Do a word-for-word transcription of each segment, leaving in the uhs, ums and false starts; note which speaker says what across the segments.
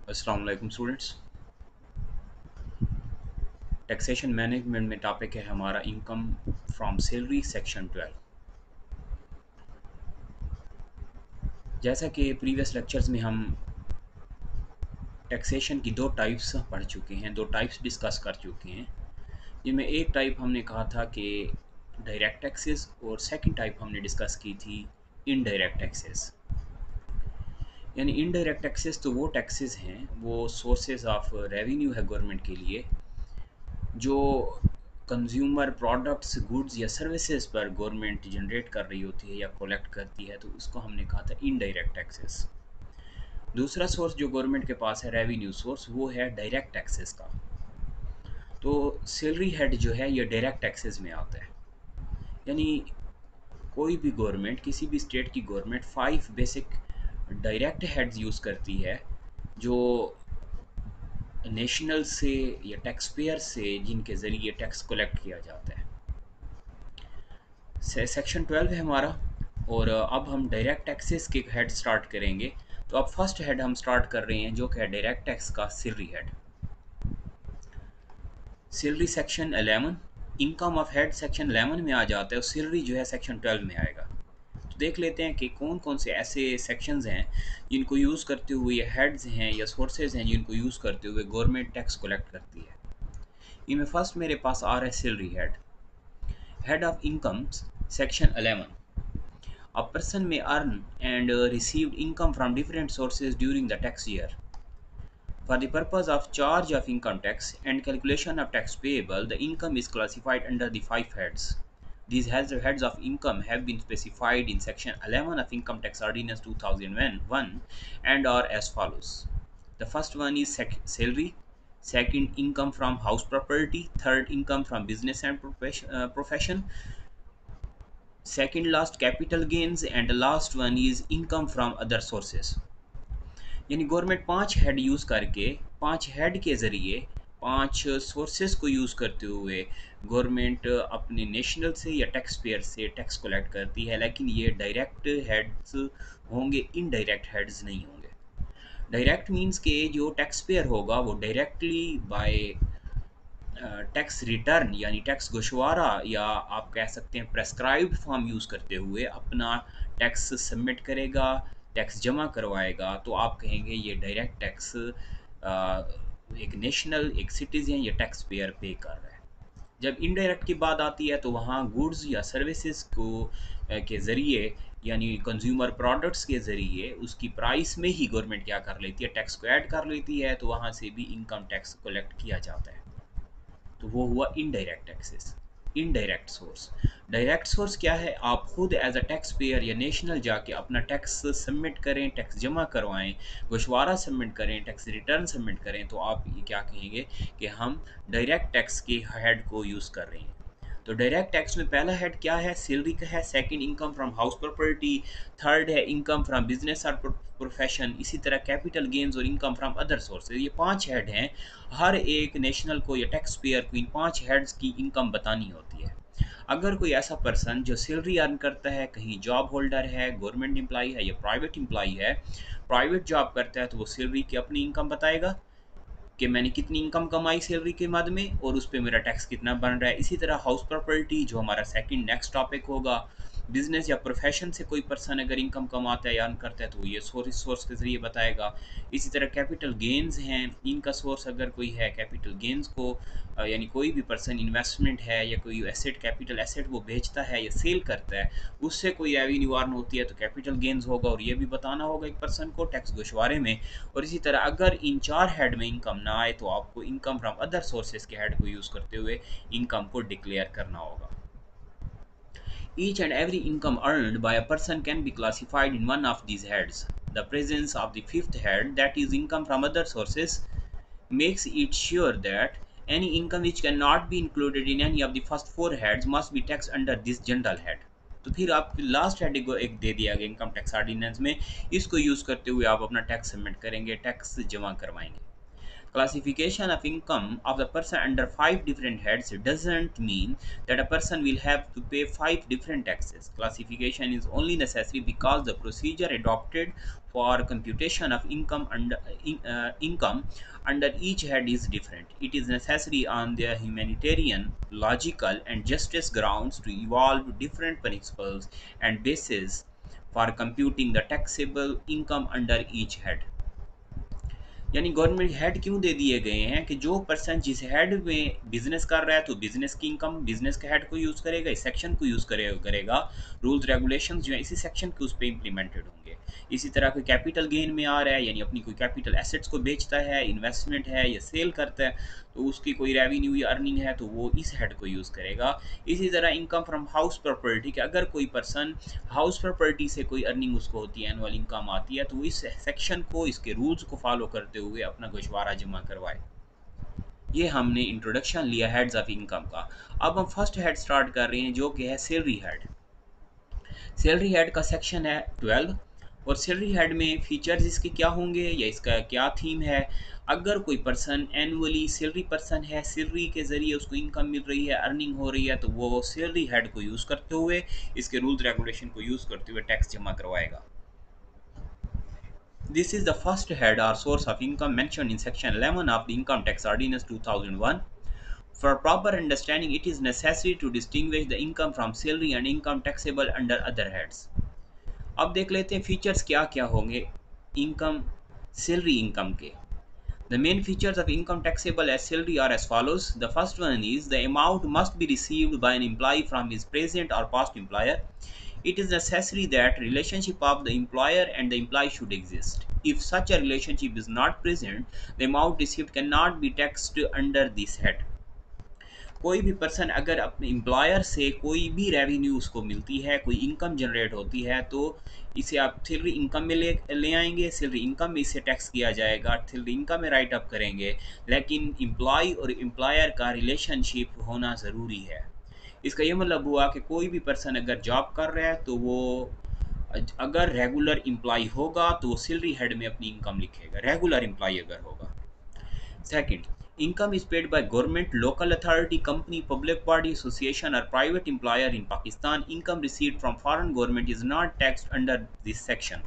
Speaker 1: अस्सलाम वालेकुम students. Taxation management में टॉपिक है हमारा income from salary section twelve. जैसा कि प्रीवियस लेक्चर्स में हम टैक्सेशन की दो टाइप्स पढ़ चुके हैं, दो टाइप्स डिस्कस कर चुके हैं। जिनमें एक टाइप हमने कहा था कि डायरेक्ट टैक्सेस और सेकंड टाइप हमने डिस्कस की थी इनडायरेक्ट टैक्सेस। यानी इनडायरेक्ट टैक्सेस तो वो टैक्सेस हैं, वो सोर्सेज ऑफ रेवेन्यू है गवर्नमेंट के लिए, जो कंज्यूमर प्रोडक्ट्स गुड्स या सर्विसेज पर गवर्नमेंट जनरेट कर रही होती है या कलेक्ट करती है, तो उसको हमने कहा था इनडायरेक्ट टैक्सेस। दूसरा सोर्स जो गवर्नमेंट के पास है रेवेन्यू सोर्स, वो है डायरेक्ट टैक्सेस का। तो सैलरी हेड जो है ये डायरेक्ट टैक्सेस में आता है। यानी कोई भी गवर्नमेंट, किसी भी स्टेट की government five basic direct heads use करती है, जो नेशनल से या टैक्स पेयर से जिनके ज़रिए टैक्स कलेक्ट किया जाता है। से सेक्शन ट्वेल्व है हमारा, और अब हम डायरेक्ट टैक्सेस के हेड स्टार्ट करेंगे। तो अब फर्स्ट हेड हम स्टार्ट कर रहे हैं जो कि है डायरेक्ट टैक्स का salary head. Salary section eleven, income of head section eleven में आ जाता है, और सैलरी जो है सेक्शन ट्वेल्व में आएगा। तो देख लेते हैं कि कौन कौन से ऐसे सेक्शंस हैं जिनको यूज़ करते हुए, हेड्स हैं या सोर्सेज हैं जिनको यूज़ करते हुए गवर्नमेंट टैक्स कलेक्ट करती है। इनमें फर्स्ट मेरे पास आ रहा है salary head. Head of incomes section eleven, a person may earn and uh, received income from different sources during the tax year. For the purpose of charge of income tax and calculation of tax payable, the income is classified under the five heads. These heads of income have been specified in Section eleven of Income Tax Ordinance two thousand one and are as follows. The first one is salary, second income from house property, third income from business and uh, profession, second last capital gains, and the last one is income from other sources. यानी government पांच head use करके, पांच head के ज़रिए, पांच sources को use करते हुए गवर्नमेंट अपने नेशनल से या टैक्स पेयर से टैक्स कलेक्ट करती है। लेकिन ये डायरेक्ट हेड्स होंगे, इनडायरेक्ट हेड्स नहीं होंगे। डायरेक्ट मींस के जो टैक्स पेयर होगा वो डायरेक्टली बाय टैक्स रिटर्न यानी टैक्स गोशवारा, या आप कह सकते हैं प्रेस्क्राइब्ड फॉर्म यूज़ करते हुए अपना टैक्स सबमिट करेगा, टैक्स जमा करवाएगा। तो आप कहेंगे ये डायरेक्ट टैक्स एक नेशनल, एक सिटीज़न या टैक्स पेयर पे कर रहा है। जब इनडायरेक्ट की बात आती है तो वहाँ गुड्स या सर्विसेज को के ज़रिए, यानी कंज्यूमर प्रोडक्ट्स के ज़रिए उसकी प्राइस में ही गवर्नमेंट क्या कर लेती है, टैक्स को ऐड कर लेती है, तो वहाँ से भी इनकम टैक्स कलेक्ट किया जाता है। तो वो हुआ indirect taxes. Indirect source, direct source क्या है, आप खुद एज अ टैक्स पेयर या नेशनल जाके अपना टैक्स सबमिट करें, टैक्स जमा करवाएं, गोशवारा सबमिट करें, टैक्स रिटर्न सबमिट करें, तो आप ये क्या कहेंगे कि हम डायरेक्ट टैक्स के हेड को यूज़ कर रहे हैं। तो डायरेक्ट टैक्स में पहला हेड क्या है, सैलरी का है, second income from house property, third है इनकम फ्रॉम बिजनेस और प्रोफेशन, इसी तरह कैपिटल गेन्स और इनकम फ्रॉम अदर सोर्सेज। ये पांच हेड हैं। हर एक नेशनल को या टैक्स पेयर को इन पांच हेड्स की इनकम बतानी होती है। अगर कोई ऐसा पर्सन जो सैलरी अर्न करता है, कहीं जॉब होल्डर है, गवर्नमेंट एम्प्लॉई है या प्राइवेट एम्प्लॉई है, प्राइवेट जॉब करता है, तो वो सैलरी की अपनी इनकम बताएगा कि मैंने कितनी इनकम कमाई सैलरी के मद में और उस पर मेरा टैक्स कितना बन रहा है। इसी तरह हाउस प्रॉपर्टी जो हमारा सेकंड नेक्स्ट टॉपिक होगा, बिजनेस या प्रोफेशन से कोई पर्सन अगर इनकम कमाता है या अर्न करता है तो वो ये सोर्स सोर्स के ज़रिए बताएगा। इसी तरह कैपिटल गेंस हैं, इनका सोर्स अगर कोई है, कैपिटल गेंस को यानी कोई भी पर्सन इन्वेस्टमेंट है या कोई एसेट, कैपिटल एसेट वो बेचता है या सेल करता है, उससे कोई रेवेन्यू अर्न होती है तो कैपिटल गेंस होगा, और ये भी बताना होगा एक पर्सन को टैक्स गोशवारे में। और इसी तरह अगर इन चार हेड में इनकम ना आए तो आपको इनकम फ्रॉम अदर सोर्सेज के हेड को यूज़ करते हुए इनकम को डिक्लेयर करना होगा। Each and every income earned by a person can be classified in one of these heads. The presence of the fifth head, that is income from other sources, makes it sure that any income which cannot be included in any of the first four heads must be taxed under this general head. तो फिर आप last head को एक दे दिया गया income tax ordinance में, इसको use करते हुए आप अपना टैक्स सबमिट करेंगे, टैक्स जमा करवाएंगे। Classification of income of the person under five different heads doesn't mean that a person will have to pay five different taxes. Classification is only necessary because the procedure adopted for computation of income under in, uh, income under each head is different. It is necessary on their humanitarian, logical, and justice grounds to evolve different principles and bases for computing the taxable income under each head. यानी government head क्यों दे दिए गए हैं कि जो person जिस head में बिजनेस कर रहा है तो बिजनेस की इनकम बिजनेस के हेड को यूज़ करेगा, इस सेक्शन को यूज़ करे करेगा। रूल्स रेगुलेशंस जो है इसी सेक्शन के उस पर इम्प्लीमेंटेड होंगे। इसी तरह कोई कैपिटल गेन में आ रहा है, यानी अपनी कोई कैपिटल एसेट्स को बेचता है, इन्वेस्टमेंट है या सेल करता है, तो उसकी कोई रेवेन्यू या अर्निंग है तो वो इस हेड को यूज़ करेगा। इसी तरह इनकम फ्रॉम हाउस प्रॉपर्टी कि अगर कोई पर्सन हाउस प्रॉपर्टी से कोई अर्निंग उसको होती है, एनुअल इनकम आती है, तो इस सेक्शन को, इसके रूल्स को फॉलो करते हुए अपना गोशवारा जमा करवाए। ये हमने इंट्रोडक्शन लिया हेड्स ऑफ इनकम का। अब हम फर्स्ट हेड स्टार्ट कर रहे हैं जो कि है सैलरी हेड। सैलरी हेड का सेक्शन है ट्वेल्व और सैलरी हेड में फीचर्स इसके क्या होंगे या इसका क्या थीम है। अगर कोई पर्सन एनुअली सैलरी पर्सन है, सैलरी के ज़रिए उसको इनकम मिल रही है, अर्निंग हो रही है, तो वो सैलरी हेड को यूज़ करते हुए, इसके रूल्स रेगुलेशन को यूज़ करते हुए टैक्स जमा करवाएगा। This is the first head or source of income mentioned in section eleven of the Income Tax Ordinance two thousand one. For proper understanding, it is necessary to distinguish the income from salary and income taxable under other heads. अब देख लेते हैं features क्या क्या होंगे income salary income के। The main features of income taxable as salary are as follows. The first one is the amount must be received by an employee from his present or past employer. It is necessary that relationship of the employer and the employee should exist. If such a relationship is not present, the amount received cannot be taxed under this head. कोई भी person अगर अपने employer से कोई भी revenue उसको मिलती है, कोई इनकम जनरेट होती है, तो इसे आप सैलरी इनकम में ले ले आएंगे, सैलरी इनकम में इसे टैक्स किया जाएगा, सैलरी इनकम में राइट अप करेंगे, लेकिन एम्प्लॉय और एम्प्लॉयर का रिलेशनशिप होना ज़रूरी है। इसका ये मतलब हुआ कि कोई भी पर्सन अगर जॉब कर रहा है तो वो अगर रेगुलर एम्प्लॉय होगा तो वो सैलरी हेड में अपनी इनकम लिखेगा, रेगुलर एम्प्लॉय अगर होगा। Second, income is paid by government, local authority, company, public body, association or private employer in Pakistan. Income received from foreign government is not taxed under this section.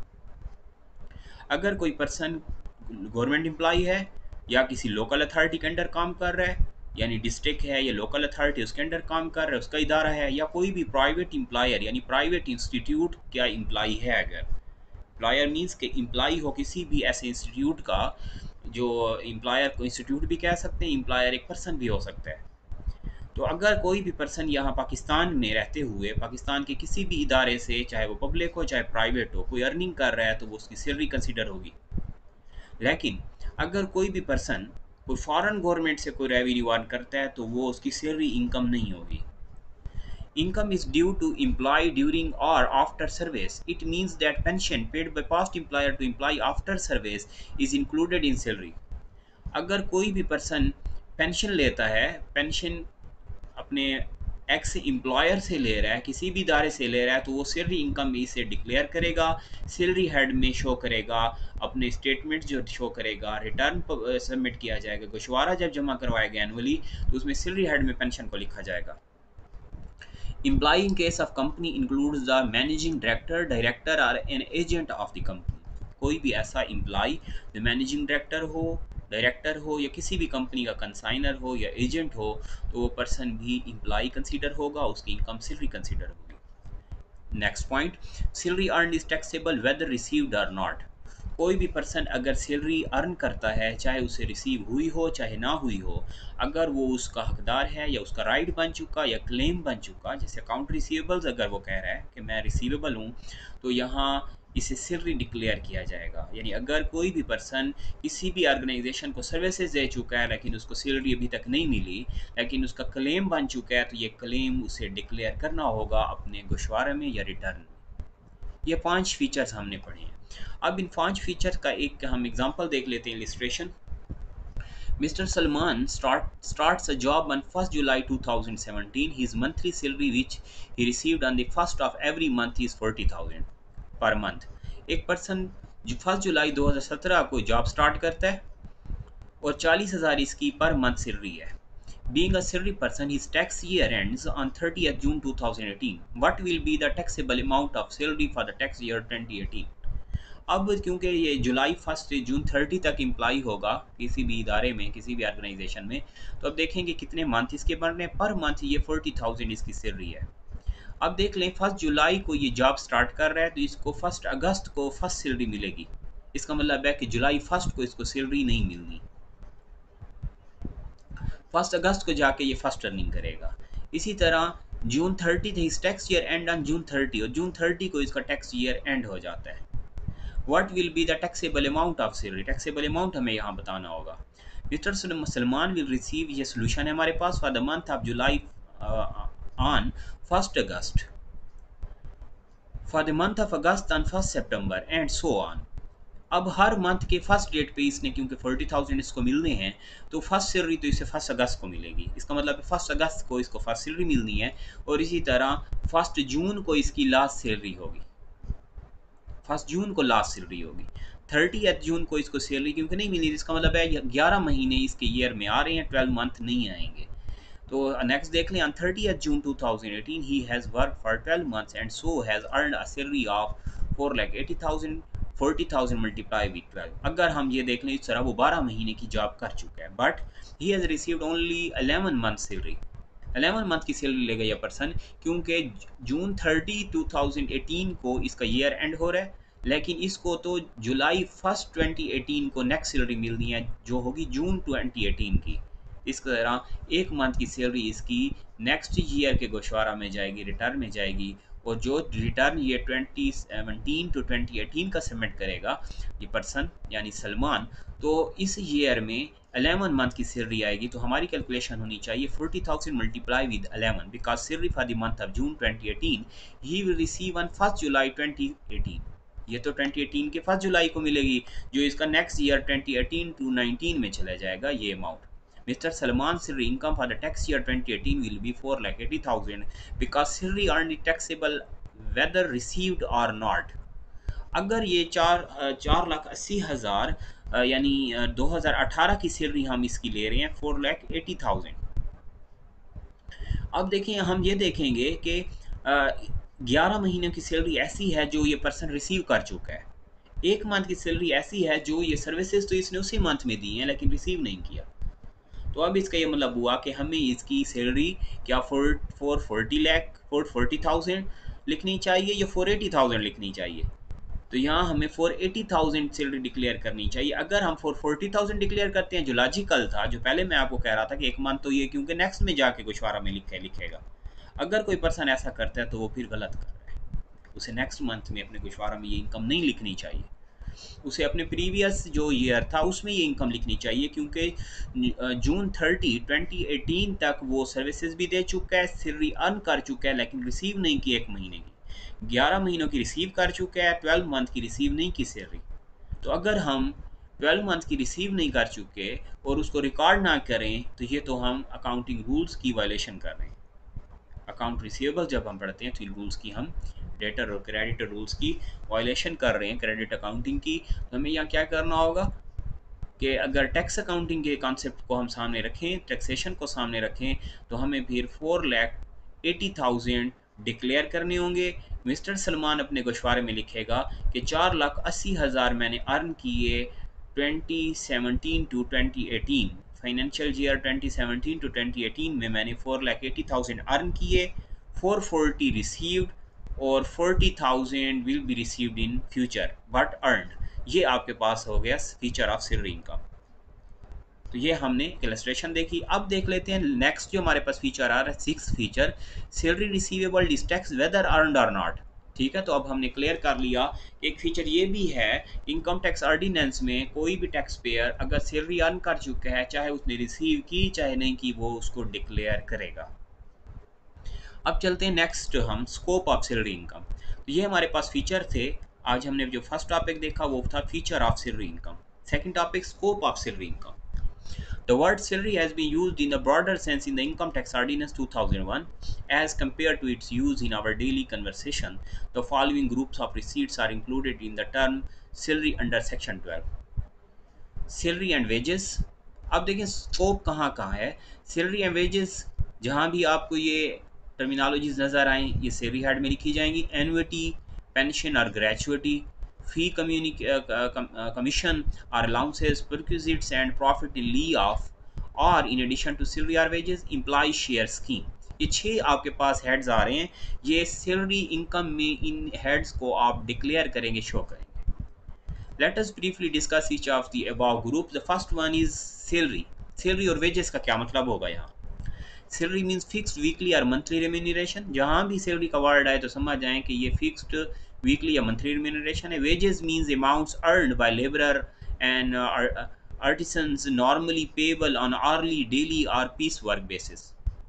Speaker 1: अगर कोई person government employ है या किसी local authority के under काम कर रहा है, यानी डिस्ट्रिक्ट है या लोकल अथॉरिटी उसके अंडर काम कर रहा है, उसका इदारा है, या कोई भी प्राइवेट एम्प्लॉयर यानी प्राइवेट इंस्टीट्यूट का एम्प्लॉय है, अगर एम्प्लॉयर मीन्स के एम्प्लॉय हो किसी भी ऐसे इंस्टीट्यूट का, जो एम्प्लॉयर को इंस्टीट्यूट भी कह सकते हैं, एम्प्लॉयर एक पर्सन भी हो सकता है। तो अगर कोई भी पर्सन यहाँ पाकिस्तान में रहते हुए पाकिस्तान के किसी भी इदारे से, चाहे वो पब्लिक हो चाहे प्राइवेट हो, कोई अर्निंग कर रहा है तो वो उसकी सैलरी कंसीडर होगी। लेकिन अगर कोई भी पर्सन कोई फॉरेन गवर्नमेंट से कोई रेवेन्यू अर्न करता है तो वो उसकी सैलरी इनकम नहीं होगी। Income is due to employee during or after service. It means that pension paid by past employer to employee after service is included in salary. अगर कोई भी पर्सन पेंशन लेता है, पेंशन अपने एक्स एम्प्लॉयर से ले रहा है, किसी भी इदारे से ले रहा है, तो वो सैलरी इनकम में इसे डिक्लेयर करेगा, सैलरी हेड में शो करेगा, अपने स्टेटमेंट जो शो करेगा, रिटर्न सबमिट किया जाएगा, गोशवारा जब जमा करवाएगा एनुअली तो उसमें सैलरी हेड में पेंशन को लिखा जाएगा। Employee in case of company includes the managing director, director or an agent of the company. कोई भी ऐसा एम्प्लॉय जो मैनेजिंग डायरेक्टर हो, डायरेक्टर हो या किसी भी कंपनी का कंसाइनर हो या एजेंट हो, तो वो पर्सन भी एम्प्लॉय कंसीडर होगा, उसकी इनकम सैलरी कंसीडर होगी। Next point, salary earn is taxable whether received और नॉट। कोई भी पर्सन अगर सैलरी अर्न करता है, चाहे उसे रिसीव हुई हो चाहे ना हुई हो, अगर वो उसका हकदार है या उसका राइट बन चुका या क्लेम बन चुका, जैसे अकाउंट रिसीवेबल्स अगर वो कह रहा है कि मैं रिसीवेबल हूँ, तो यहाँ इसे सैलरी डिक्लेयर किया जाएगा। यानी अगर कोई भी पर्सन किसी भी ऑर्गेनाइजेशन को सर्विसेज दे चुका है लेकिन उसको सैलरी अभी तक नहीं मिली, लेकिन उसका क्लेम बन चुका है, तो ये क्लेम उसे डिक्लेयर करना होगा अपने गोशवारे में या रिटर्न में। ये पांच फीचर्स हमने पढ़े हैं। अब इन पांच फीचर्स का एक हम एग्जांपल देख लेते हैं, illustration. Mister Salman start starts a job on first July two thousand seventeen. His monthly salary which he received on the first of every month is forty thousand per month. एक पर्सन जो first जुलाई दो हज़ार सत्रह को जॉब स्टार्ट करता है और चालीस हज़ार इसकी पर मंथ सैलरी है। Being a salary person, his tax year ends on thirtieth June twenty eighteen. What will be the taxable amount of salary for the tax year twenty eighteen? अब क्योंकि ये जुलाई फर्स्ट से जून थर्टी तक imply होगा किसी भी इदारे में, किसी भी ऑर्गेनाइजेशन में, तो अब देखेंगे कितने मंथ इसके बन रहे हैं। पर मंथ ये फोर्टी थाउजेंड इसकी सैलरी है। अब देख लें फर्स्ट जुलाई को ये जॉब स्टार्ट कर रहा है तो इसको फर्स्ट अगस्त को फर्स्ट सैलरी मिलेगी। इसका मतलब है कि जुलाई फर्स्ट को इसको सैलरी नहीं मिलनी, फर्स्ट अगस्त को जाके ये फर्स्ट अर्निंग करेगा। इसी तरह जून थर्टी थे, इस tax year end on June thirty, और जून थर्टी को इसका टैक्स ईयर एंड हो जाता है। What will be the taxable amount of salary, taxable amount हमें यहाँ बताना होगा। मिस्टर सलमान विल रिसीव, ये सोल्यूशन है हमारे पास, for the month of July on first August, for the month of August on first September and so on. अब हर मंथ के फर्स्ट डेट पे इसने, क्योंकि फोर्टी थाउजेंड इसको मिलने हैं, तो फर्स्ट सैलरी तो इसे फर्स्ट अगस्त को मिलेगी। इसका मतलब फर्स्ट अगस्त को इसको फर्स्ट सैलरी मिलनी है, और इसी तरह फर्स्ट जून को इसकी लास्ट सैलरी होगी, फर्स्ट जून को लास्ट सैलरी होगी। थर्टी जून को इसको सैलरी क्योंकि नहीं मिली, इसका मतलब है ग्यारह महीने इसके ईयर में आ रहे हैं, ट्वेल्व मंथ नहीं आएंगे। तो नेक्स्ट देख लें, on thirty June two thousand eighteen he has work for twelve months and so has earned a salary of four lakh eighty thousand, forty thousand multiply with twelve. अगर हम ये देख लें इस तरह वो बारह महीने की जॉब कर चुका है, but he has received only eleven month salary. Eleven month की सैलरी लेगा यह पर्सन, क्योंकि June thirty two thousand eighteen को इसका ईयर एंड हो रहा है, लेकिन इसको तो जुलाई फर्स्ट ट्वेंटी एटीन को नेक्स्ट सैलरी मिलनी है जो होगी जून ट्वेंटी एटीन की। इस तरह एक मंथ की सैलरी इसकी नेक्स्ट ईयर के गोशवारा में जाएगी, रिटर्न में जाएगी, और जो रिटर्न ये twenty seventeen to twenty eighteen का सबमिट करेगा ये पर्सन यानी सलमान, तो इस ईयर में इलेवन मंथ की सैलरी आएगी। तो हमारी कैलकुलेशन होनी चाहिए forty thousand multiply with eleven, because salary for the month of June twenty eighteen he will receive on first July twenty eighteen. ये तो ट्वेंटी एटीन के फर्स्ट जुलाई को मिलेगी, जो इसका next year twenty eighteen to nineteen में चला जाएगा ये amount. Mister Salman's salary income for the tax year twenty eighteen will be four lakh eighty thousand because salary earned is taxable whether received or not. अगर ये चार चार लाख अस्सी हज़ार यानी दो हज़ार अठारह की सैलरी हम इसकी ले रहे हैं फोर लाख एटी थाउजेंड। अब देखें हम ये देखेंगे कि ग्यारह महीने की सैलरी ऐसी है जो ये पर्सन रिसीव कर चुका है, एक मंथ की सैलरी ऐसी है जो ये सर्विसेज तो इसने उसी मंथ में दी हैं लेकिन रिसीव नहीं किया। तो अब इसका ये मतलब हुआ कि हमें इसकी सैलरी क्या four four forty lakh four forty thousand लिखनी चाहिए या फोर एटी थाउजेंड लिखनी चाहिए। तो यहाँ हमें four eighty thousand salary declare करनी चाहिए। अगर हम फोर फोर्टी थाउजेंड डिक्लेयर करते हैं जो लॉजिकल था, जो पहले मैं आपको कह रहा था कि एक मंथ तो ये क्योंकि नेक्स्ट में जाके गोशवारा में लिखे लिखेगा, अगर कोई पर्सन ऐसा करता है तो वो फिर गलत कर रहा है, उसे नेक्स्ट मंथ में अपने गोशवारा में ये इनकम नहीं लिखनी चाहिए, उसे अपने प्रीवियस जो ईयर था उसमें ये इनकम लिखनी चाहिए, क्योंकि जून थर्टी ट्वेंटी एटीन तक वो सर्विसेज भी दे चुका है, सैलरी अर्न कर चुका है, लेकिन रिसीव नहीं की एक महीने की, ग्यारह महीनों की रिसीव कर चुका है, ट्वेल्व मंथ की रिसीव नहीं की सैलरी। तो अगर हम ट्वेल्व मंथ की रिसीव नहीं कर चुके और उसको रिकॉर्ड ना करें तो ये तो हम अकाउंटिंग रूल्स की वायलेशन कर रहे हैं। अकाउंट रिसीवेबल जब हम पढ़ते हैं तो इन रूल्स की हम डेटर और क्रेडिटर रूल्स की वायलेशन कर रहे हैं, क्रेडिट अकाउंटिंग की। तो हमें यहाँ क्या करना होगा कि अगर टैक्स अकाउंटिंग के कॉन्सेप्ट को हम सामने रखें, टैक्सेशन को सामने रखें, तो हमें फिर four lakh eighty thousand declare करने होंगे। मिस्टर सलमान अपने गोशवारे में लिखेगा कि चार लाख अस्सी हज़ार मैंने अर्न किए twenty seventeen to twenty eighteen, financial year twenty seventeen to twenty eighteen में मैंने four lakh eighty thousand earn किए, फोर फोर्टी रिसीव्ड और forty thousand will be received in future but earned. ये आपके पास हो गया फीचर ऑफ सैलरी इनकम। तो ये हमने इलस्ट्रेशन देखी। अब देख लेते हैं नेक्स्ट जो हमारे पास फीचर आ रहा है, six feature, salary receivable is tax whether earned और नॉट। ठीक है, तो अब हमने क्लियर कर लिया। एक फीचर ये भी है इनकम टैक्स ऑर्डिनेंस में, कोई भी टैक्स पेयर अगर सैलरी अर्न कर चुका है, चाहे उसने रिसीव की चाहे नहीं की, वो उसको डिक्लेयर करेगा। अब चलते हैं नेक्स्ट हम स्कोप ऑफ सैलरी इनकम। तो ये हमारे पास फीचर थे। आज हमने जो फर्स्ट टॉपिक देखा वो था feature of salary income. Second topic scope of salary income. The word salary has been used in a broader sense in the Income Tax Ordinance two thousand one as compared to its use in our daily conversation. The following groups of receipts are included in the term salary under Section twelve. Salary and wages, अब देखिए scope कहाँ कहाँ है। Salary and wages, जहाँ भी आपको ये terminologies नज़र आएँ ये सैलरी हेड में लिखी जाएंगी। एन्युटी, पेंशन और ग्रेचुइटी, फी, कमीशन और allowances, perquisites and profit in lieu of और इन एडिशन टू सैलरी और वेजेस, एम्प्लॉय शेयर स्कीम। ये छः आपके पास हेड्स आ रहे हैं। ये सैलरी इनकम में इन हेड्स को आप डिक्लेयर करेंगे, शो करेंगे। Let us briefly discuss each of the above group. The first one is salary. Salary और wages का क्या मतलब होगा यहाँ। सैलरी मीन्स फिक्स्ड वीकली और मंथली रेम्यूनरेशन। जहाँ भी सैलरी का वर्ड आए तो समझ जाएं कि ये फिक्स्ड वीकली या मंथली रेम्यूनरेशन है। Wages means amounts earned by labourer and artisans normally payable on hourly, daily or piece work basis.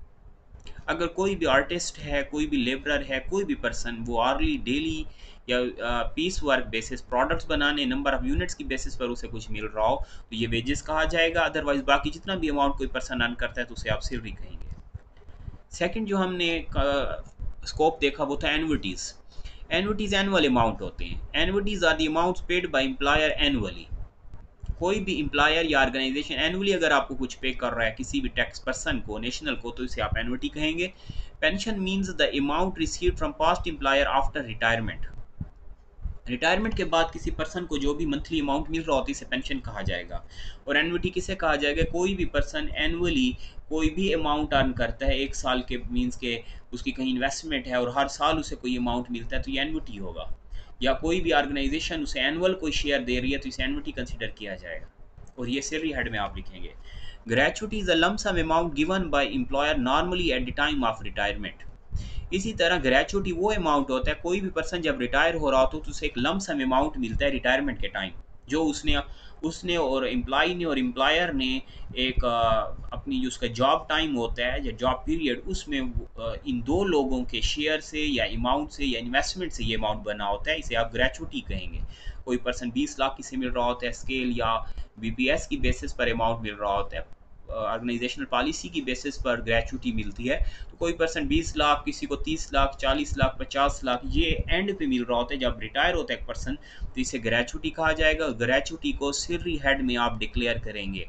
Speaker 1: अगर कोई भी आर्टिस्ट है, कोई भी लेबरर है, कोई भी पर्सन वो आर्ली, डेली या पीस वर्क बेसिस, प्रोडक्ट्स बनाने, नंबर ऑफ यूनिट्स की बेसिस पर उसे कुछ मिल रहा हो तो ये वेजेस कहा जाएगा। अदरवाइज बाकी जितना भी अमाउंट कोई पर्सन अर्न करता है तो उसे आप सैलरी कहेंगे। सेकंड जो हमने स्कोप देखा वो था एनुइटीज़। एनुइटीज़ एनुअल अमाउंट होते हैं। Annuities are the amounts paid by employer annually. कोई भी एम्प्लॉयर या ऑर्गेनाइजेशन एनुअली अगर आपको कुछ पे कर रहा है किसी भी टैक्स पर्सन को, नेशनल को, तो इसे आप एनुइटी कहेंगे। Pension means the amount received from past employer after retirement. Retirement के बाद किसी पर्सन को जो भी मंथली अमाउंट मिल रहा होता है इसे पेंशन कहा जाएगा। और एनुइटी किसे कहा जाएगा? कोई भी पर्सन एनुअली कोई भी अमाउंट अर्न करता है एक साल के, मीन्स के उसकी कहीं इन्वेस्टमेंट है और हर साल उसे कोई अमाउंट मिलता है तो ये एनुइटी होगा। या कोई भी ऑर्गेनाइजेशन उसे एनुअल कोई शेयर दे रही है तो इसे एनुइटी कंसिडर किया जाएगा। और ये सैलरी हेड में आप लिखेंगे। Gratuity is a lump sum amount given by employer normally at the time of retirement. इसी तरह ग्रेचुइटी वो अमाउंट होता है, कोई भी पर्सन जब रिटायर हो रहा होता है तो उसे एक लमसम अमाउंट मिलता है रिटायरमेंट के टाइम, जो उसने उसने और एम्प्लॉय ने और एम्प्लॉयर ने एक अ, अपनी जो उसका जॉब टाइम होता है या जॉब पीरियड, उसमें अ, इन दो लोगों के शेयर से या अमाउंट से या इन्वेस्टमेंट से ये अमाउंट बना होता है, इसे आप ग्रेचुइटी कहेंगे। कोई पर्सन बीस लाख किसे मिल रहा होता है स्केल या बीपीएस की बेसिस पर अमाउंट मिल रहा होता है, ऑर्गेनाइजेशनल पॉलिसी की बेसिस पर ग्रेचुइटी मिलती है। तो कोई पर्सन बीस लाख, किसी को तीस लाख, चालीस लाख, पचास लाख, ये एंड पे मिल रहा होता है जब रिटायर होता है एक पर्सन, तो इसे ग्रेचुइटी कहा जाएगा। ग्रेचुइटी को सैलरी हेड में आप डिक्लेयर करेंगे।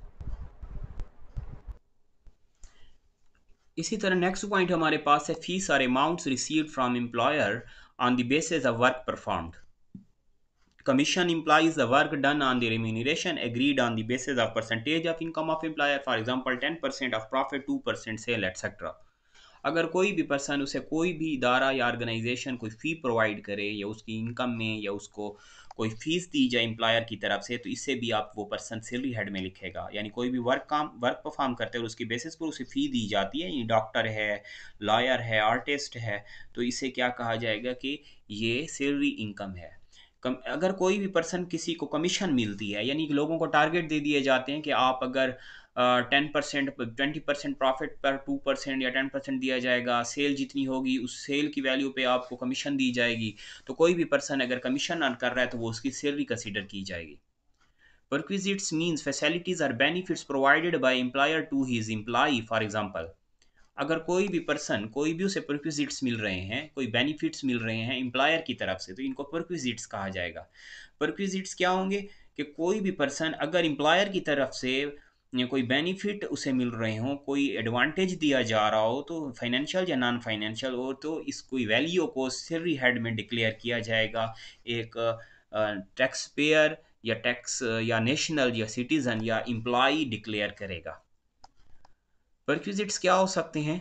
Speaker 1: इसी तरह नेक्स्ट पॉइंट हमारे पास है फीस और amounts received from employer on the basis of work performed. Commission implies the work done on the remuneration agreed on the basis of percentage of income of employer, for example ten percent of profit, two percent sale, et cetera. अगर कोई भी person उसे कोई भी इदारा या organisation कोई फ़ी provide करे या उसकी इनकम में या उसको कोई फीस दी जाए एम्प्लॉयर की तरफ से, तो इससे भी आप वो पर्सन सैलरी हेड में लिखेगा। यानी कोई भी वर्क काम वर्क परफॉर्म करते हैं और उसकी बेसिस पर उसे फ़ी दी जाती है, यानी डॉक्टर है, लॉयर है, आर्टिस्ट है, तो इसे क्या कहा जाएगा कि ये सैलरी इनकम है। कम अगर कोई भी पर्सन किसी को कमीशन मिलती है, यानी कि लोगों को टारगेट दे दिए जाते हैं कि आप अगर ten percent twenty percent profit पर टू परसेंट या टेन परसेंट दिया जाएगा, सेल जितनी होगी उस सेल की वैल्यू पे आपको कमीशन दी जाएगी। तो कोई भी पर्सन अगर कमीशन अर्न कर रहा है तो वो उसकी सैलरी कंसीडर की जाएगी। Perquisites means facilities or benefits provided by employer to his employee. For example, अगर कोई भी पर्सन, कोई भी उसे परक्विजिट्स मिल रहे हैं, कोई बेनिफिट्स मिल रहे हैं एम्प्लॉयर की तरफ से, तो इनको परक्विजिट्स कहा जाएगा। परक्विजिट्स क्या होंगे कि कोई भी पर्सन अगर एम्प्लॉयर की तरफ से कोई बेनिफिट उसे मिल रहे हों, कोई एडवांटेज दिया जा रहा हो, तो फाइनेंशियल या नॉन फाइनेंशियल हो, तो इस कोई वैल्यू को सैलरी हेड में डिक्लेयर किया जाएगा। एक टैक्स पेयर या टैक्स या नेशनल या सिटीज़न या एम्प्लॉय डिक्लेयर करेगा। परक्विजिट्स क्या हो सकते हैं?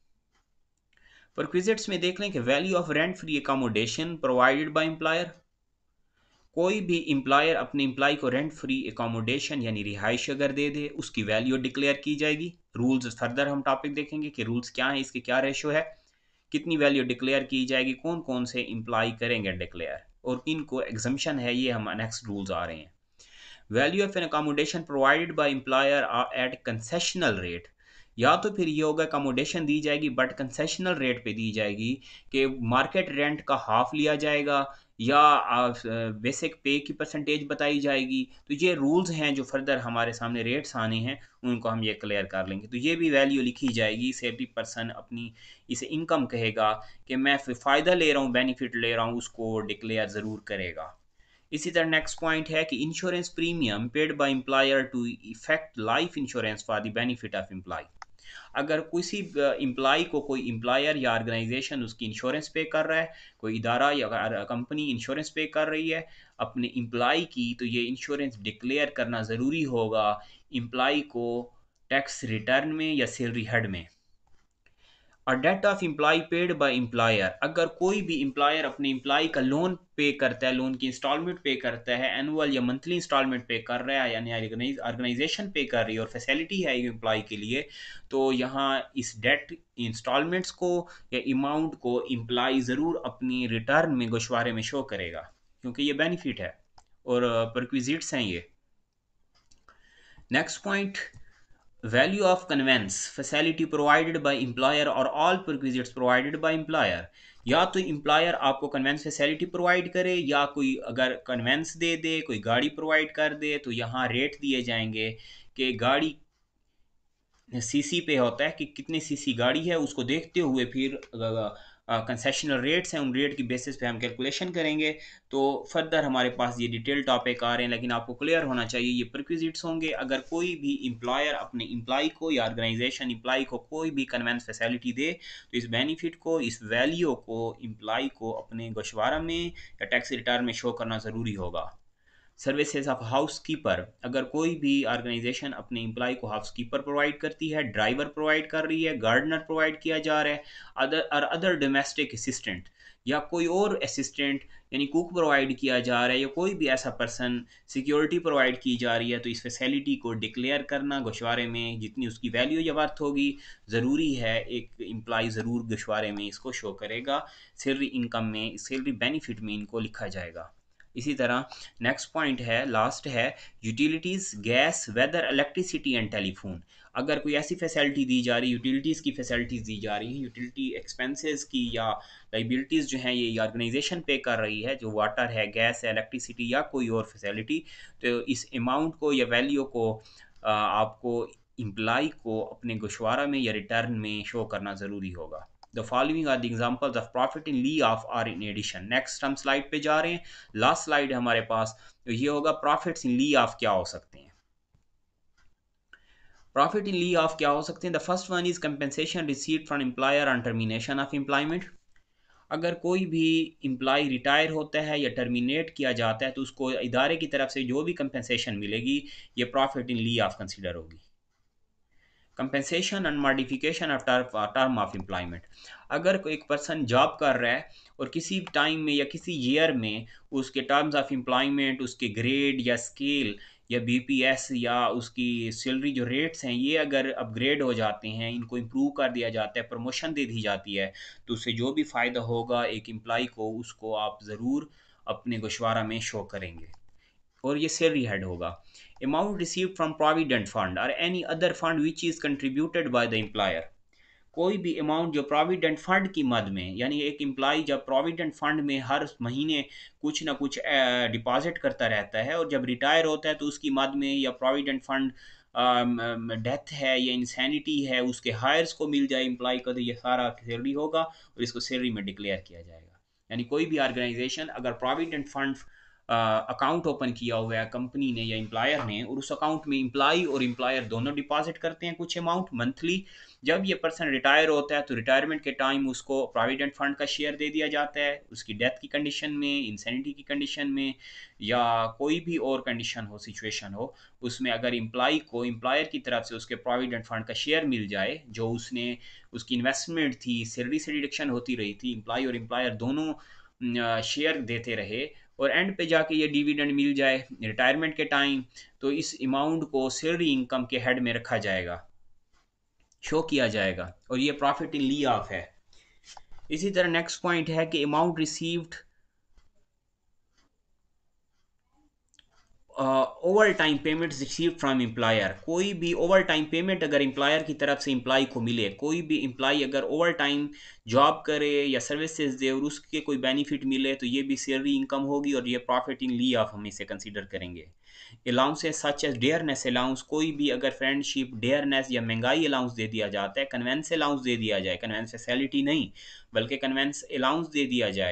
Speaker 1: परक्विजिट्स में देख लें कि value of rent free accommodation provided by employer. कोई भी एम्प्लॉयर अपने एम्प्लॉय को रेंट फ्री एकोमोडेशन यानी रिहाइश अगर दे दे, उसकी वैल्यू डिक्लेयर की जाएगी। रूल्स फर्दर हम टॉपिक देखेंगे कि रूल्स क्या हैं, इसके क्या रेशो है, कितनी वैल्यू डिक्लेयर की जाएगी, कौन कौन से एम्प्लॉय करेंगे डिक्लेयर और किन को एग्जम्पशन है, ये हम नेक्स्ट रूल्स आ रहे हैं। Value of an accommodation provided by employer at concessional rate. या तो फिर ये होगा अकोमोडेशन दी जाएगी बट कंसेशनल रेट पे दी जाएगी कि मार्केट रेंट का हाफ लिया जाएगा या बेसिक पे की परसेंटेज बताई जाएगी। तो ये रूल्स हैं जो फर्दर हमारे सामने रेट्स आने हैं, उनको हम ये क्लियर कर लेंगे। तो ये भी वैल्यू लिखी जाएगी। सेफ्टी पर्सन अपनी इसे इनकम कहेगा कि मैं फ़ायदा ले रहा हूँ, बेनिफिट ले रहा हूँ, उसको डिक्लेयर ज़रूर करेगा। इसी तरह नेक्स्ट पॉइंट है कि insurance premium paid by employer to effect life insurance for the benefit of employee. अगर किसी एम्प्लॉय को कोई एम्प्लॉयर या ऑर्गेनाइजेशन उसकी इंश्योरेंस पे कर रहा है, कोई इदारा या कंपनी इंश्योरेंस पे कर रही है अपने एम्प्लॉय की, तो ये इंश्योरेंस डिक्लेयर करना ज़रूरी होगा एम्प्लॉय को टैक्स रिटर्न में या सैलरी हेड में। और debt of employee paid by employer, अगर कोई भी एम्प्लॉयर अपने एम्प्लॉय का लोन पे करता है, लोन की इंस्टॉलमेंट पे करता है, एनुअल या मंथली इंस्टॉलमेंट पे कर रहा है, यानी ऑर्गेनाइजेशन पे कर रही है और फैसिलिटी है एम्प्लॉय के लिए, तो यहाँ इस डेट इंस्टॉलमेंट्स को या अमाउंट को एम्प्लॉय ज़रूर अपनी रिटर्न में गोशवारे में शो करेगा, क्योंकि ये बेनिफिट है और परक्विजिट्स हैं ये। Next point, value of conveyance facility provided by employer और all perquisites provided by employer. या तो एम्प्लॉयर आपको कन्वेंस फैसिलिटी प्रोवाइड करे, या कोई अगर कन्वेंस दे दे, कोई गाड़ी प्रोवाइड कर दे, तो यहाँ रेट दिए जाएंगे कि गाड़ी सीसी पे होता है कि कितनी सीसी गाड़ी है, उसको देखते हुए फिर कंसेशनल रेट्स हैं, उन रेट की बेसिस पे हम कैलकुलेशन करेंगे। तो फर्दर हमारे पास ये डिटेल टॉपिक आ रहे हैं, लेकिन आपको क्लियर होना चाहिए ये प्रिक्विजिट्स होंगे। अगर कोई भी एम्प्लॉयर अपने एम्प्लॉय को या ऑर्गेनाइजेशन एम्प्लॉय को कोई भी कन्वेंस फैसिलिटी दे, तो इस बेनिफिट को, इस वैल्यू को एम्प्लॉय को अपने गोशवारा में या टैक्स रिटर्न में शो करना ज़रूरी होगा। सर्विसेज ऑफ हाउस कीपर, अगर कोई भी ऑर्गेनाइजेशन अपने एम्प्लॉय को हाउस कीपर प्रोवाइड करती है, ड्राइवर प्रोवाइड कर रही है, गार्डनर प्रोवाइड किया जा रहा है, अदर और अदर डोमेस्टिक असिस्टेंट या कोई और असिस्टेंट यानी कुक प्रोवाइड किया जा रहा है, या कोई भी ऐसा पर्सन सिक्योरिटी प्रोवाइड की जा रही है, तो इस फैसिलिटी को डिक्लेयर करना गोशवारे में जितनी उसकी वैल्यू या वर्थ होगी ज़रूरी है। एक एम्प्लॉय ज़रूर गोशवारे में इसको शो करेगा, सैलरी इनकम में, सैलरी बेनिफिट में इनको लिखा जाएगा। इसी तरह नेक्स्ट पॉइंट है, लास्ट है, utilities gas water electricity and telephone. अगर कोई ऐसी फैसिलिटी दी जा रही, यूटिलिटीज़ की फैसिलिटीज़ दी जा रही हैं, यूटिलिटी एक्सपेंसेस की या लाइबिलिटीज़ जो हैं ये ऑर्गेनाइजेशन पे कर रही है, जो वाटर है, गैस है, इलेक्ट्रिसिटी या कोई और फैसिलिटी, तो इस अमाउंट को या वैल्यू को आ, आपको एम्प्लॉय को अपने गोशवारा में या रिटर्न में शो करना ज़रूरी होगा। The following are the examples of profit in lieu of or in addition. Next हम स्लाइड पे जा रहे हैं, लास्ट स्लाइड है हमारे पास, तो ये होगा प्रॉफिट्स इन ली ऑफ क्या हो सकते हैं। प्रॉफिट इन ली ऑफ क्या हो सकते हैं। The first one is compensation received from employer on termination of employment. अगर कोई भी एम्प्लॉय रिटायर होता है या टर्मिनेट किया जाता है, तो उसको इदारे की तरफ से जो भी कंपेंसेशन मिलेगी, ये profit in lieu of consider होगी। Compensation and modification of term of employment, अगर कोई एक पर्सन जॉब कर रहा है और किसी टाइम में या किसी ईयर में उसके टर्म्स ऑफ एम्प्लॉयमेंट, उसके ग्रेड या स्केल या बीपीएस या उसकी सैलरी जो रेट्स हैं, ये अगर अपग्रेड हो जाते हैं, इनको इम्प्रूव कर दिया जाता है, प्रमोशन दे दी जाती है, तो उससे जो भी फ़ायदा होगा एक एम्प्लॉय को, उसको आप ज़रूर अपने गोशवारा में शो करेंगे और ये सैलरी हेड होगा। Amount received from provident fund और any other fund which is contributed by the employer, कोई भी अमाउंट जो प्रोविडेंट फंड की मद में, यानी एक एम्प्लॉय जब प्रोविडेंट फंड में हर महीने कुछ ना कुछ डिपॉजिट करता रहता है, और जब रिटायर होता है तो उसकी मद में या प्रोविडेंट फंड डेथ है या इंसैनिटी है, उसके हायर्स को मिल जाए एम्प्लॉय को, तो ये सारा सैलरी होगा और इसको सैलरी में डिक्लेयर किया जाएगा। यानी कोई भी ऑर्गेनाइजेशन अगर प्रोविडेंट फंड अकाउंट ओपन किया हुआ है कंपनी ने या एम्प्लॉयर ने, और उस अकाउंट में एम्प्लॉय और एम्प्लॉयर दोनों डिपॉजिट करते हैं कुछ अमाउंट मंथली, जब ये पर्सन रिटायर होता है तो रिटायरमेंट के टाइम उसको प्रोविडेंट फंड का शेयर दे दिया जाता है, उसकी डेथ की कंडीशन में, इंसैनिटी की कंडीशन में, या कोई भी और कंडीशन हो, सिचुएशन हो, उसमें अगर एम्प्लॉय को एम्प्लॉयर की तरफ से उसके प्रोविडेंट फंड का शेयर मिल जाए, जो उसने उसकी इन्वेस्टमेंट थी, सैलरी से डिडक्शन होती रही थी, एम्प्लॉय और एम्प्लॉयर दोनों शेयर देते रहे, और एंड पे जाके ये डिविडेंड मिल जाए रिटायरमेंट के टाइम, तो इस अमाउंट को सैलरी इनकम के हेड में रखा जाएगा, शो किया जाएगा, और ये प्रॉफिट इन ली ऑफ है। इसी तरह नेक्स्ट पॉइंट है कि amount received overtime payment receive from employer, कोई भी ओवर टाइम पेमेंट अगर एम्प्लॉयर की तरफ से एम्प्लॉय को मिले, कोई भी एम्प्लॉय अगर ओवर टाइम जॉब करे या सर्विसेज दे और उसके कोई बेनिफिट मिले, तो ये भी सैलरी इनकम होगी और ये प्रॉफिट इन ली ऑफ हम इसे कंसीडर करेंगे। Allowances such as dearness allowance, कोई भी अगर फ्रेंडशिप, डेयरनेस या महंगाई अलाउंस दे दिया जाता है, कन्वेंस अलाउंस दे दिया जाए, कन्वेंस फैसिलिटी नहीं बल्कि कन्वेंस अलाउंस दे दिया जाए,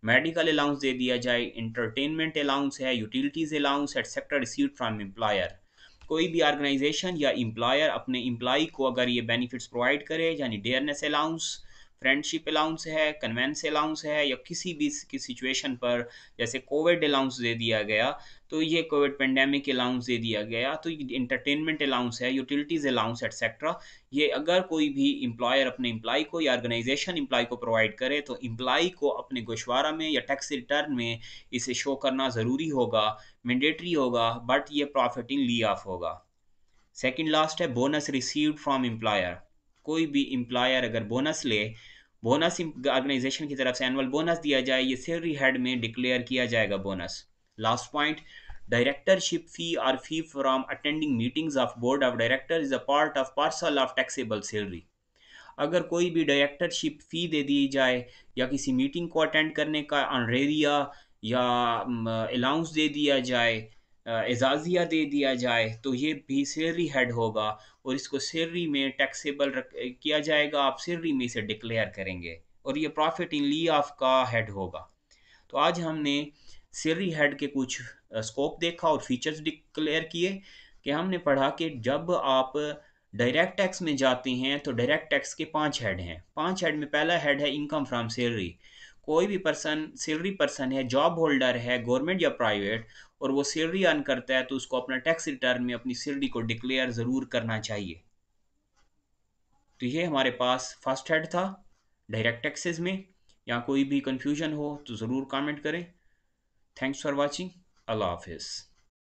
Speaker 1: मेडिकल अलाउंस दे दिया जाए, इंटरटेनमेंट अलाउंस है, utilities allowance, etcetera received from employer. कोई भी ऑर्गेनाइजेशन या एम्प्लॉयर अपने एम्प्लॉय को अगर ये बेनिफिट्स प्रोवाइड करे, यानी डेयरनेस अलाउंस, फ्रेंडशिप अलाउंस है, कन्वेंस अलाउंस है, या किसी भी की सिचुएशन पर जैसे कोविड अलाउंस दे दिया गया, तो ये कोविड पेंडेमिक अलाउंस दे दिया गया, तो ये इंटरटेनमेंट अलाउंस है, यूटिलिटीज़ अलाउंस एटसेट्रा, ये अगर कोई भी एम्प्लॉयर अपने एम्प्लॉय को या ऑर्गेनाइजेशन एम्प्लॉय को प्रोवाइड करे, तो एम्प्लॉय को अपने गोशवारा में या टैक्स रिटर्न में इसे शो करना ज़रूरी होगा, मैंडेटरी होगा, बट ये प्रॉफिट इन ली ऑफ होगा। सेकंड लास्ट है बोनस रिसीव्ड फ्रॉम एम्प्लॉयर। कोई भी एम्प्लॉयर अगर बोनस ले, बोनस ऑर्गेनाइजेशन की तरफ से एनुअल बोनस दिया जाए, ये सैलरी हेड में डिक्लेयर किया जाएगा bonus. Last point, directorship fee और fee from attending meetings of board of director is a part of parcel of taxable salary. अगर कोई भी डायरेक्टरशिप फ़ी दे दी जाए या किसी मीटिंग को अटेंड करने का ऑनरेरिया या अलाउंस दे दिया जाए, अ, एजाज़िया दे दिया जाए, तो ये भी सैलरी हेड होगा और इसको सैलरी में टैक्सेबल रख किया जाएगा, आप सैलरी में इसे डिक्लेयर करेंगे और ये प्रॉफिट इन ली ऑफ का हेड होगा। तो आज हमने सैलरी हेड के कुछ स्कोप देखा और फीचर्स डिक्लेयर किए, कि हमने पढ़ा कि जब आप डायरेक्ट टैक्स में जाते हैं तो डायरेक्ट टैक्स के पांच हेड हैं। पांच हेड में पहला हेड है इनकम फ्रॉम सैलरी। कोई भी पर्सन सैलरी पर्सन है, जॉब होल्डर है, गवर्नमेंट या प्राइवेट, और वो सैलरी अर्न करता है, तो उसको अपना टैक्स रिटर्न में अपनी सैलरी को डिक्लेयर ज़रूर करना चाहिए। तो ये हमारे पास फर्स्ट हेड था डायरेक्ट टैक्सेस में। यहाँ कोई भी कंफ्यूजन हो तो ज़रूर कमेंट करें। Thanks for watching. अल्लाह हाफिज़।